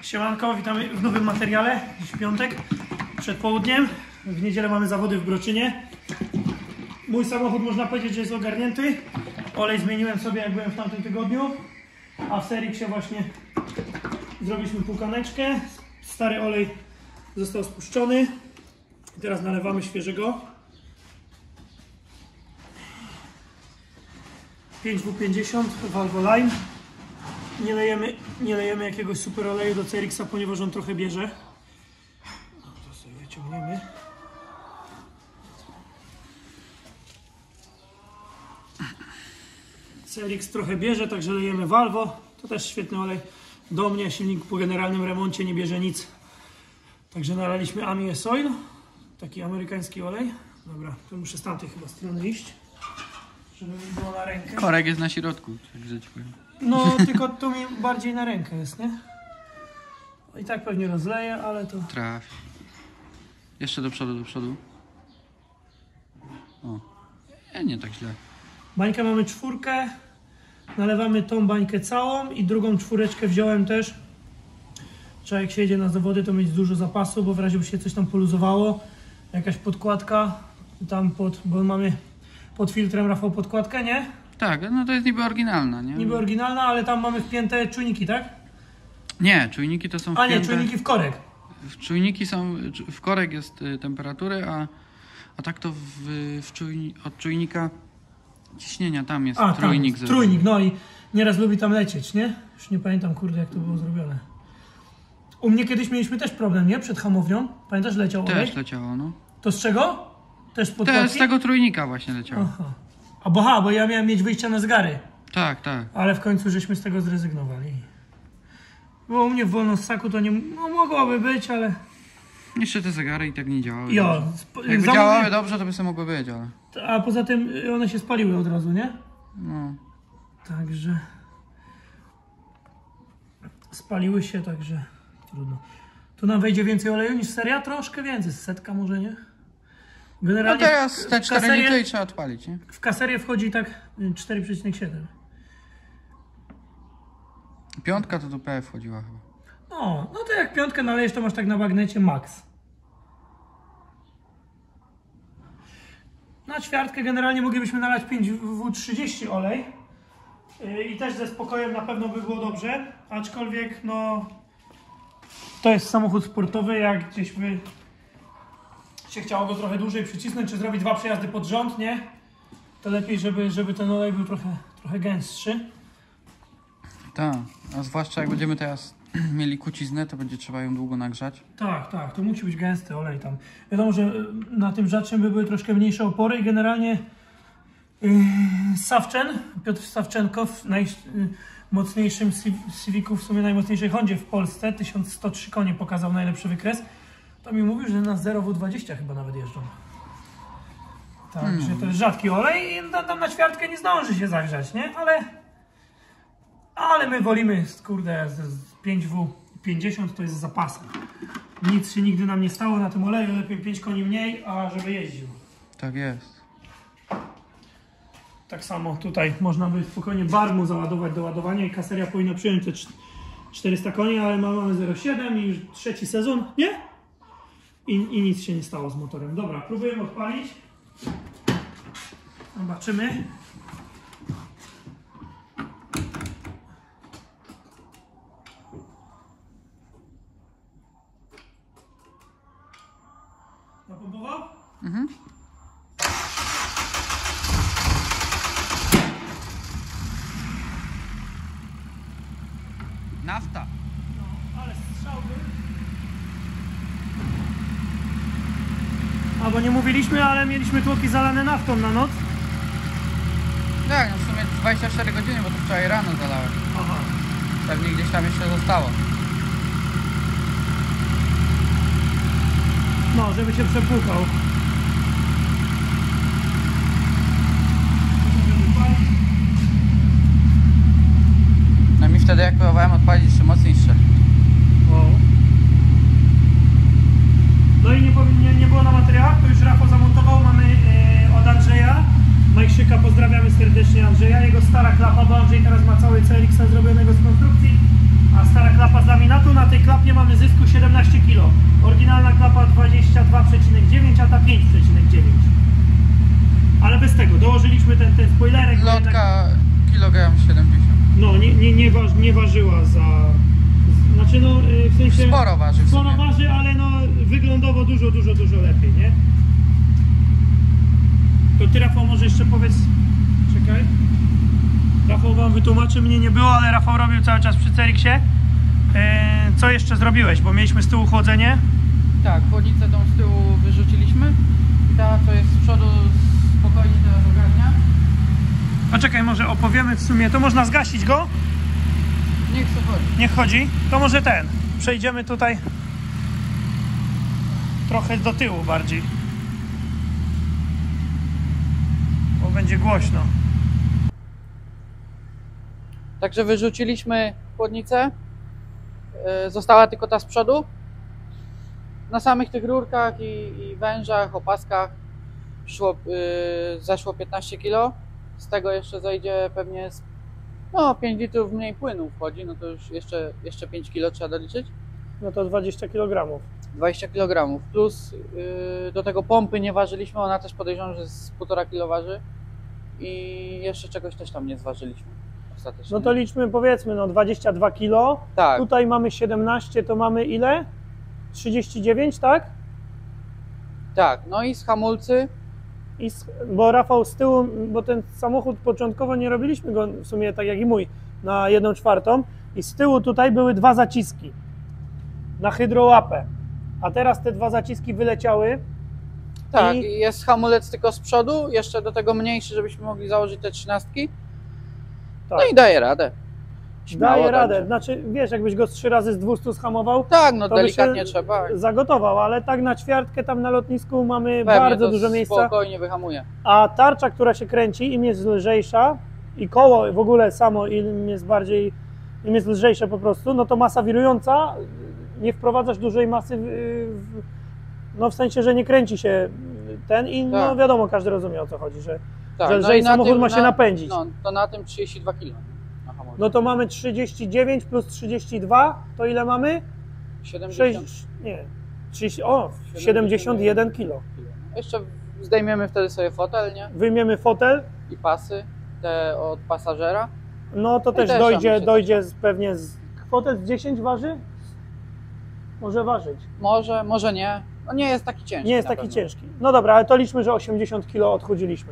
Siemanko, witamy w nowym materiale. Dziś piątek, przed południem. W niedzielę mamy zawody w Broczynie. Mój samochód można powiedzieć, że jest ogarnięty. Olej zmieniłem sobie, jak byłem w tamtym tygodniu. A w Seriksie właśnie zrobiliśmy płukaneczkę. Stary olej został spuszczony. I teraz nalewamy świeżego. 5W50 Valvoline. Nie lejemy jakiegoś super oleju do Seriksa, ponieważ on trochę bierze. No to sobie wyciągniemy. Seriks trochę bierze, także lejemy Valvo. To też świetny olej. Do mnie silnik po generalnym remoncie nie bierze nic. Także nalaliśmy Ami S-Oil. Taki amerykański olej. Dobra, to muszę z tamtej chyba strony iść, żeby mi było na rękę. Korek jest na środku, także ci powiem. No, tylko tu mi bardziej na rękę jest, nie? I tak pewnie rozleję, ale to... Trafi. Jeszcze do przodu, do przodu. O, nie tak źle. Bańkę mamy 4. Nalewamy tą bańkę całą i drugą 4 wziąłem też. Trzeba, jak się jedzie na zawody, to mieć dużo zapasu, bo w razie by się coś tam poluzowało. Jakaś podkładka tam bo mamy pod filtrem, Rafał, podkładkę, nie? Tak, no to jest niby oryginalna, nie? Niby oryginalna, ale tam mamy wpięte czujniki, tak? Nie, czujniki to są wpięte... A nie, czujniki w korek. Czujniki są... W korek jest temperatury, a tak to od czujnika ciśnienia tam jest trójnik. Tam, trójnik, no i nieraz lubi tam lecieć, nie? Już nie pamiętam, kurde, jak to było zrobione. U mnie kiedyś mieliśmy też problem, nie? Przed hamownią. Pamiętasz, leciał olej? Też leciało, no. To z czego? Też z podkładki? Z tego trójnika właśnie leciało. Aha. Bo ja miałem mieć wyjścia na zgary. Tak, tak. Ale w końcu żeśmy z tego zrezygnowali. Bo u mnie w wolnossaku to nie... No mogłoby być, ale... Jeszcze te zegary i tak nie działały. Jo, jakby działały dobrze, to by sobie mogły być, ale... A poza tym one się spaliły od razu, nie? No. Także... Spaliły się, także... Trudno. Tu nam wejdzie więcej oleju niż seria? Troszkę więcej. 100 może, nie? Generalnie no teraz te 4 litry trzeba odpalić, nie? W kaserię wchodzi tak 4,7. Piątka to do PF wchodziła chyba. No to jak 5 nalejesz, to masz tak na bagnecie max. Na 4 generalnie moglibyśmy nalać 5W30 olej. I też ze spokojem na pewno by było dobrze. Aczkolwiek no... To jest samochód sportowy, jak gdzieś by się chciało go trochę dłużej przycisnąć, czy zrobić 2 przejazdy pod rząd, nie? To lepiej, żeby ten olej był trochę gęstszy. Tak, a zwłaszcza jak będziemy teraz mieli kuciznę, to będzie trzeba ją długo nagrzać. Tak, to musi być gęsty olej tam. Wiadomo, że na tym rzadszym by były troszkę mniejsze opory i generalnie Piotr Sawczenkow, najmocniejszym Civicu, w sumie najmocniejszej Hondzie w Polsce, 1103 konie pokazał najlepszy wykres. To mi mówił, że na 0W20 chyba nawet jeżdżą. Także to jest rzadki olej i tam na 4 nie zdąży się zagrzać, nie? Ale my wolimy, kurde, 5W50 to jest zapasem. Nic się nigdy nam nie stało na tym oleju, lepiej 5 koni mniej, a żeby jeździł. Tak jest. Tak samo tutaj można by spokojnie barmu załadować do ładowania i kaseria powinna przyjąć te 400 koni, ale mamy 0,7 i już 3. sezon, nie? I nic się nie stało z motorem. Dobra, próbujemy odpalić. Zobaczymy. Napompował? Mhm. Nafta. No, ale strzał był. Bo nie mówiliśmy, ale mieliśmy tłoki zalane naftą na noc. Tak, no w sumie 24 godziny, bo to wczoraj rano zalałem. Aha. Pewnie gdzieś tam jeszcze zostało. No, żeby się przepłukał. No mi wtedy jak próbowałem odpalić, jeszcze mocniej strzelił. No i nie było na materiałach, to już Rafał zamontował, mamy od Andrzeja Majszyka, pozdrawiamy serdecznie Andrzeja, jego stara klapa, bo Andrzej teraz ma cały CLX zrobionego z konstrukcji, a stara klapa z laminatu na tej klapie mamy zysku 17 kg. Oryginalna klapa 22,9, a ta 5,9. Ale bez tego, dołożyliśmy ten spoilerek. Lotka kilogram 70. No, nie ważyła za... Znaczy no, w sensie... Sporo waży w Sporo sumie. waży, ale no wyglądowo dużo lepiej, nie? To ty, Rafał, może jeszcze powiedz... Czekaj. Rafał wam wytłumaczy, mnie nie było, ale Rafał robił cały czas przy Ceriksie. Co jeszcze zrobiłeś? Bo mieliśmy z tyłu chłodzenie. Tak, chłodnicę tą z tyłu wyrzuciliśmy. I ta, co jest z przodu, spokojnie teraz ogarnia. A czekaj, może opowiemy w sumie, to można zgasić go? Niech co chodzi. Niech chodzi. To może przejdziemy tutaj trochę do tyłu bardziej. Bo będzie głośno. Także wyrzuciliśmy chłodnicę. Została tylko ta z przodu. Na samych tych rurkach i wężach, opaskach zeszło 15 kg. Z tego jeszcze zejdzie pewnie 5 litrów mniej płynu wchodzi, no to już jeszcze 5 kg trzeba doliczyć. No to 20 kg. 20 kg plus do tego pompy nie ważyliśmy, ona też podejrzewam, że z 1,5 kg waży i jeszcze czegoś też tam nie zważyliśmy ostatecznie. No to liczmy, powiedzmy, no 22 kg. Tak. Tutaj mamy 17, to mamy ile? 39, tak? Tak, no i z hamulcy. Bo Rafał z tyłu, bo ten samochód początkowo nie robiliśmy go w sumie tak jak i mój na 1/4 i z tyłu tutaj były 2 zaciski na hydrołapę, a teraz te 2 zaciski wyleciały. Tak, i jest hamulec tylko z przodu, jeszcze do tego mniejszy, żebyśmy mogli założyć te 13. Tak. No i daje radę. Śmiało Daje radę, także. znaczy wiesz, jakbyś go z 3 razy z 200 schamował, Tak, no to by delikatnie się trzeba. zagotował, ale tak na ćwiartkę tam na lotnisku mamy Pewnie bardzo to dużo miejsca. spokojnie wyhamuje. A tarcza, która się kręci, im jest lżejsza i koło w ogóle samo im jest lżejsze po prostu, no to masa wirująca, nie wprowadzasz dużej masy, no w sensie, że nie kręci się ten i no Tak. wiadomo, każdy rozumie, o co chodzi, że Tak, i samochód ma się napędzić. No to na tym 32 kg na hamulcu. No to mamy 39 plus 32, to ile mamy? 70 nie, 30, 71 kg. Jeszcze zdejmiemy wtedy sobie fotel, nie? Wyjmiemy fotel, I pasy, te od pasażera. no to też też dojdzie pewnie fotel z 10 waży? Może ważyć. Może nie. No nie jest taki ciężki. Nie jest na taki pewno. ciężki. No dobra, ale to liczmy, że 80 kg odchudziliśmy.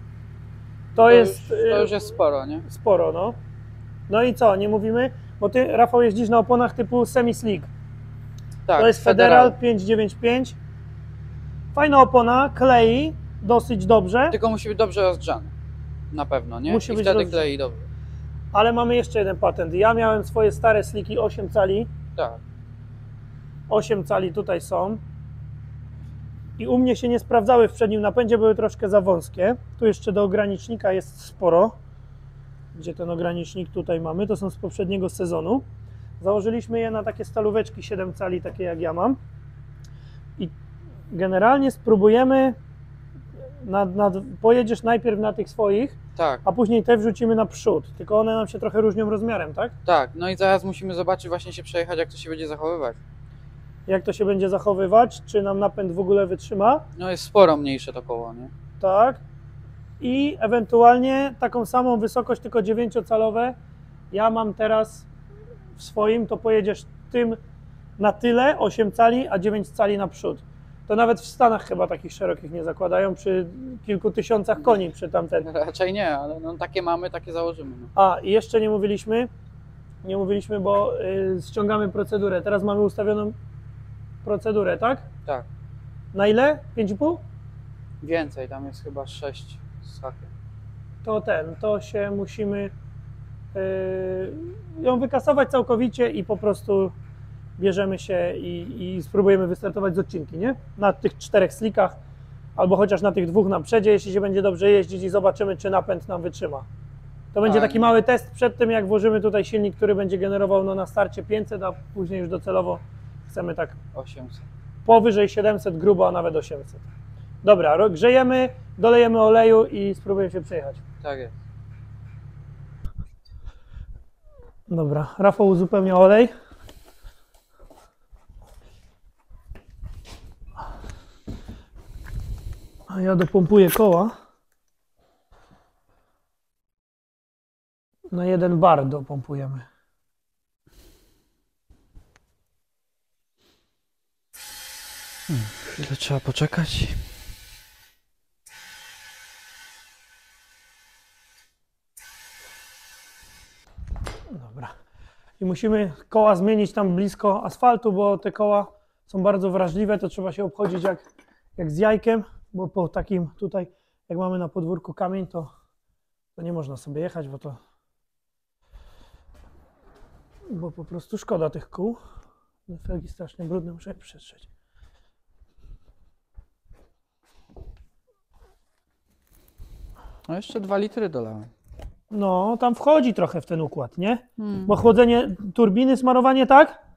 To już jest sporo, nie? sporo, no. No i co, nie mówimy? Bo ty, Rafał, jeździsz na oponach typu semi-slick. Tak, To jest Federal 595. Fajna opona, klei dosyć dobrze, Tylko musi być dobrze rozgrzany. Na pewno, nie? Musi I być wtedy rozgrzany. klei dobrze. ale mamy jeszcze jeden patent. Ja miałem swoje stare sliki 8 cali. Tak. 8 cali tutaj są. I u mnie się nie sprawdzały w przednim napędzie, były troszkę za wąskie. Tu jeszcze do ogranicznika jest sporo. Gdzie ten ogranicznik tutaj mamy, to są z poprzedniego sezonu. Założyliśmy je na takie stalóweczki 7 cali, takie jak ja mam. I generalnie spróbujemy, pojedziesz najpierw na tych swoich, Tak, a później te wrzucimy na przód. Tylko one nam się trochę różnią rozmiarem, tak? tak. No i zaraz musimy zobaczyć, właśnie się przejechać, jak to się będzie zachowywać. Jak to się będzie zachowywać, czy nam napęd w ogóle wytrzyma. No jest sporo mniejsze to koło, nie? Tak. I ewentualnie taką samą wysokość, tylko 9-calowe. Ja mam teraz w swoim, to pojedziesz tym na tyle, 8 cali, a 9 cali naprzód. To nawet w Stanach chyba takich szerokich nie zakładają przy kilku tysiącach koni przy tamten. Raczej nie, ale no takie mamy, takie założymy. No. A, i jeszcze nie mówiliśmy, bo ściągamy procedurę. Teraz mamy ustawioną procedurę, tak? Tak. Na ile? 5,5? Więcej, tam jest chyba 6 z hakiem. To się musimy ją wykasować całkowicie i po prostu bierzemy się i spróbujemy wystartować z odcinki, nie? Na tych 4 slickach, albo chociaż na tych 2 na przedzie, jeśli się będzie dobrze jeździć i zobaczymy, czy napęd nam wytrzyma. To będzie taki mały test przed tym, jak włożymy tutaj silnik, który będzie generował no, na starcie 500, a później już docelowo chcemy tak 800. powyżej 700, grubo, a nawet 800. Dobra, grzejemy, dolejemy oleju i spróbujemy się przejechać. Tak jest. Dobra, Rafał uzupełnia olej. A ja dopompuję koła. Na 1 bar dopompujemy. Chwilę trzeba poczekać. Dobra. I musimy koła zmienić tam blisko asfaltu, bo te koła są bardzo wrażliwe, to trzeba się obchodzić jak z jajkiem, bo po takim tutaj, jak mamy na podwórku kamień, to nie można sobie jechać, bo po prostu szkoda tych kół. Felgi strasznie brudne, muszę je przetrzeć. No jeszcze 2 litry dolałem. No, tam wchodzi trochę w ten układ, nie? Bo chłodzenie turbiny, smarowanie, tak?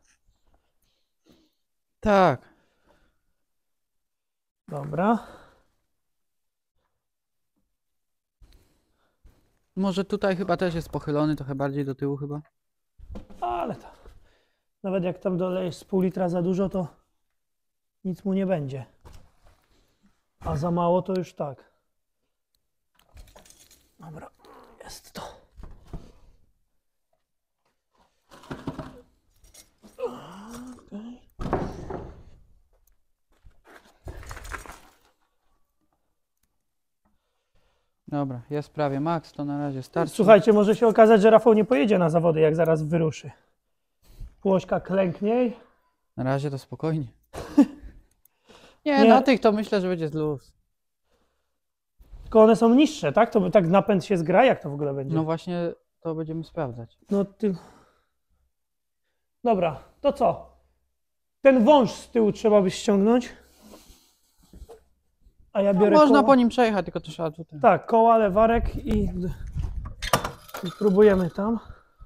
Tak. Dobra. Może tutaj chyba też jest pochylony, trochę bardziej do tyłu chyba. Ale to nawet jak tam dolejesz z pół litra za dużo, to nic mu nie będzie. A za mało to już tak. Dobra, jest to. Okay. Dobra, jest prawie max, to na razie starczy. Słuchajcie, może się okazać, że Rafał nie pojedzie na zawody, jak zaraz wyruszy. Płośka klęknie. Na razie to spokojnie. Nie, na tych to myślę, że będzie z luz. Tylko one są niższe, tak? To tak napęd się zgra, jak to w ogóle będzie? No właśnie to będziemy sprawdzać. No ty... Dobra, to co? Ten wąż z tyłu trzeba by ściągnąć. A ja biorę Można koła. po nim przejechać, tylko to trzeba tutaj. Tak, koła, lewarek i próbujemy tam.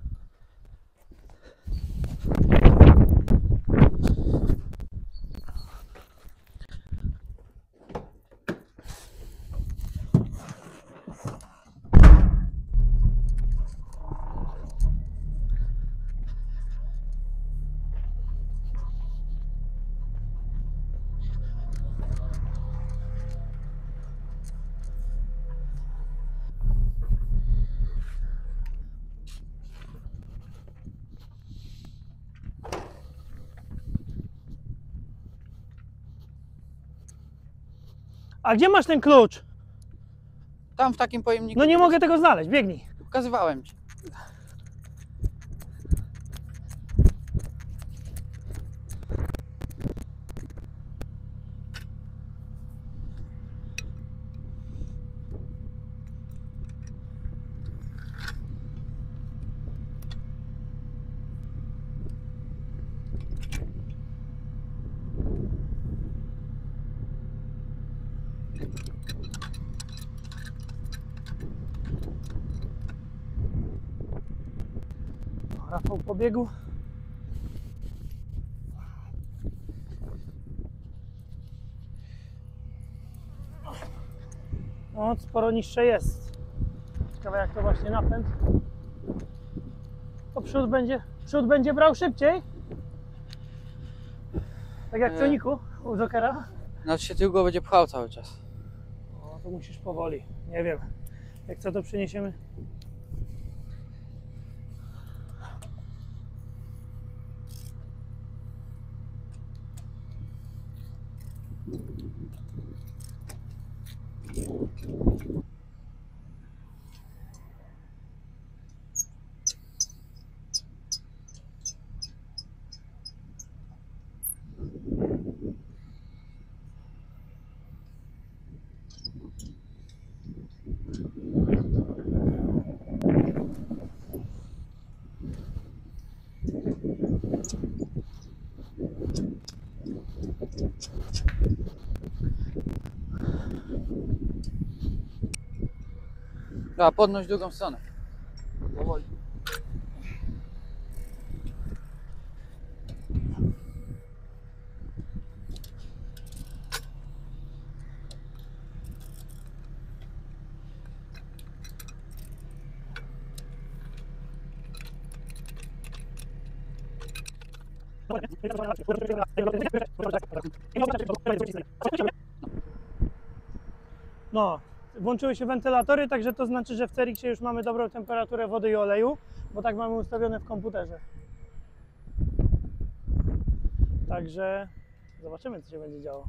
A gdzie masz ten klucz? Tam w takim pojemniku. No nie mogę tego znaleźć, biegnij. Pokazywałem ci. Rafał pobiegł. No, sporo niższe jest. Ciekawe jak to właśnie napęd. To przód będzie brał szybciej? Tak jak w ciągniku u Jokera? Znaczy się tył go będzie pchał cały czas. No to musisz powoli. Nie wiem. Jak co to przeniesiemy? Trzeba podnosić drugą stronę. Powoli. No, włączyły się wentylatory, także to znaczy, że w Cerixie już mamy dobrą temperaturę wody i oleju, bo tak mamy ustawione w komputerze. Także zobaczymy, co się będzie działo.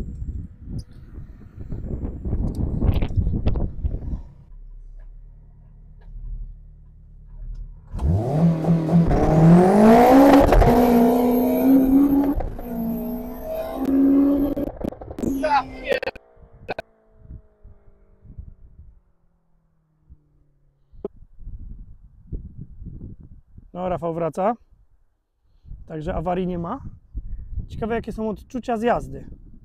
No, Rafał wraca, także awarii nie ma. Ciekawe, jakie są odczucia z jazdy.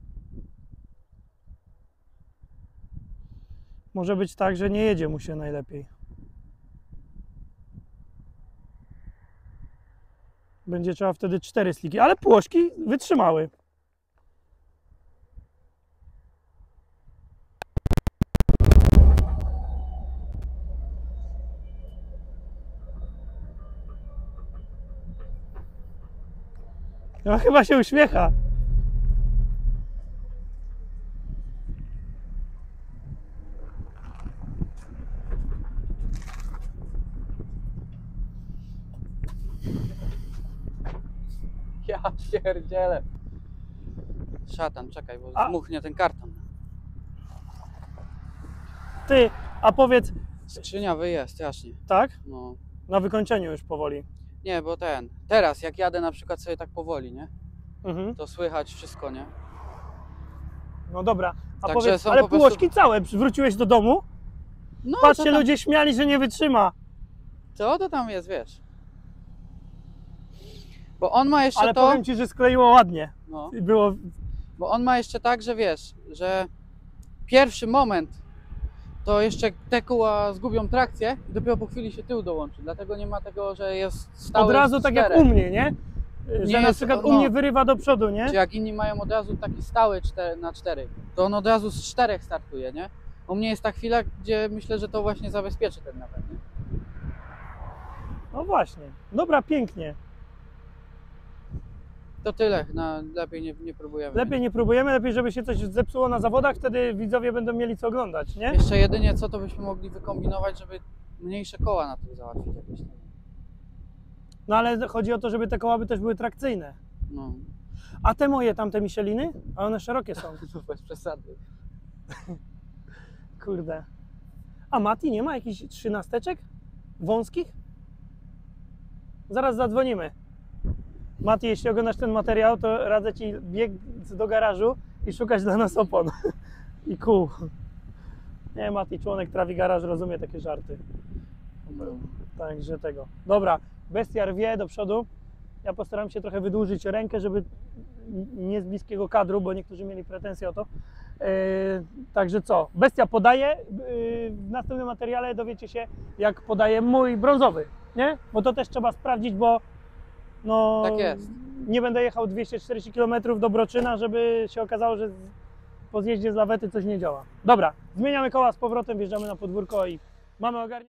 Może być tak, że nie jedzie mu się najlepiej. Będzie trzeba wtedy 4 sliki, ale płośki wytrzymały. No chyba się uśmiecha. Ja pierdzielę. Szatan, czekaj, bo zmuchnie ten karton. Ty, a powiedz... Skrzynia wyje strasznie. Tak? No. Na wykończeniu już powoli. Nie, bo teraz jak jadę na przykład sobie tak powoli, nie? Mhm. To słychać wszystko, nie? No dobra, a Także powiedz, są ale po prostu- płośki całe, wróciłeś do domu? No, Patrz, to się tam, ludzie śmiali, że nie wytrzyma. co to tam jest, wiesz? Bo on ma jeszcze Ale to... powiem Ci, że skleiło ładnie. No, I było... bo on ma jeszcze tak, że wiesz, że pierwszy moment to jeszcze te koła zgubią trakcję i dopiero po chwili się tył dołączy. Dlatego nie ma tego, że jest stały Od razu tak jak u mnie, nie? Że Nie na jest- przykład no. u mnie wyrywa do przodu, nie? Czy jak inni mają od razu taki stały 4x4, to on od razu z 4 startuje, nie? U mnie jest ta chwila, gdzie myślę, że to właśnie zabezpieczy ten napęd, nie? No właśnie. Dobra, pięknie. To tyle, lepiej nie próbujemy. Lepiej nie próbujemy, lepiej żeby się coś zepsuło na zawodach, wtedy widzowie będą mieli co oglądać, nie? Jeszcze jedynie co to byśmy mogli wykombinować, żeby mniejsze koła na tym załatwić jakieś. No ale chodzi o to, żeby te koła by też były trakcyjne. No, A te moje tamte Micheliny? A one szerokie są. to bez przesady. Kurde. A Mati nie ma jakichś 13-czek? Wąskich? Zaraz zadzwonimy. Mati, jeśli oglądasz ten materiał, to radzę Ci bieg do garażu i szukać dla nas opon i kół. Nie, Mati, członek Trawi Garaż, rozumie takie żarty. Także tego. Dobra, bestiar wie do przodu. Ja postaram się trochę wydłużyć rękę, żeby nie z bliskiego kadru, bo niektórzy mieli pretensje o to. Także co? Bestia podaje. W następnym materiale dowiecie się, jak podaje mój brązowy, nie? Bo to też trzeba sprawdzić, bo no, Tak jest. nie będę jechał 240 km do Broczyna, żeby się okazało, że po zjeździe z lawety coś nie działa. Dobra, zmieniamy koła z powrotem, wjeżdżamy na podwórko i mamy ogarnięcie.